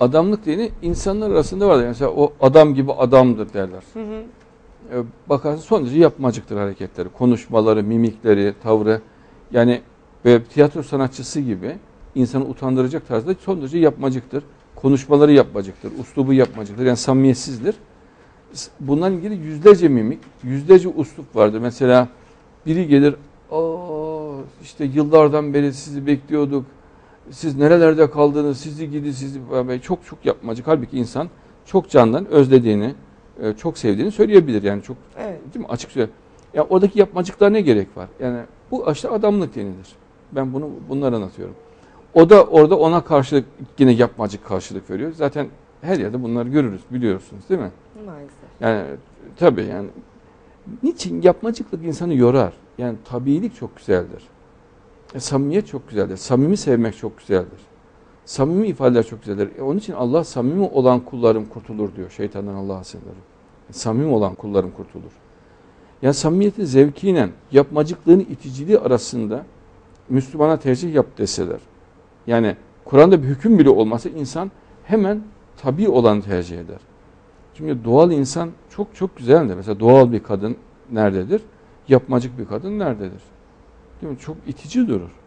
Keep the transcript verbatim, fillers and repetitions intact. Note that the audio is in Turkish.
adamlık dini insanlar arasında vardır. Mesela o adam gibi adamdır derler. Hı hı. E, bakarsın son derece yapmacıktır hareketleri, konuşmaları, mimikleri, tavrı. Yani böyle tiyatro sanatçısı gibi insanı utandıracak tarzda son derece yapmacıktır. Konuşmaları yapmacıktır, uslubu yapmacıktır. Yani samimiyetsizdir. Bunlarla ilgili yüzlerce mimik, yüzlerce uslup vardır. Mesela biri gelir, aa işte yıllardan beri sizi bekliyorduk. Siz nerelerde kaldınız? Sizi gidi sizi çok çok yapmacık. Halbuki insan çok candan özlediğini, çok sevdiğini söyleyebilir. Yani çok evet. Değil mi? Açık söyle. Ya oradaki yapmacıklar ne gerek var? Yani bu işte adamlık denilir. Ben bunu bunları anlatıyorum. O da orada ona karşılık yine yapmacık karşılık veriyor. Zaten her yerde bunları görürüz, biliyorsunuz değil mi? Maalesef. Yani tabii yani niçin yapmacıklık insanı yorar? Yani tabiilik çok güzeldir. E, samimiyet çok güzeldir. Samimi sevmek çok güzeldir. Samimi ifadeler çok güzeldir. E, onun için Allah samimi olan kullarım kurtulur diyor. Şeytandan Allah'a sığınırım. E, samimi olan kullarım kurtulur. Yani samimiyetin zevkiyle yapmacıklığın iticiliği arasında Müslümana tercih yap deseler. Yani Kur'an'da bir hüküm bile olmasa insan hemen tabii olanı tercih eder. Çünkü doğal insan çok çok güzeldir. Mesela doğal bir kadın nerededir? Yapmacık bir kadın nerededir? Değil mi? Çok itici durur.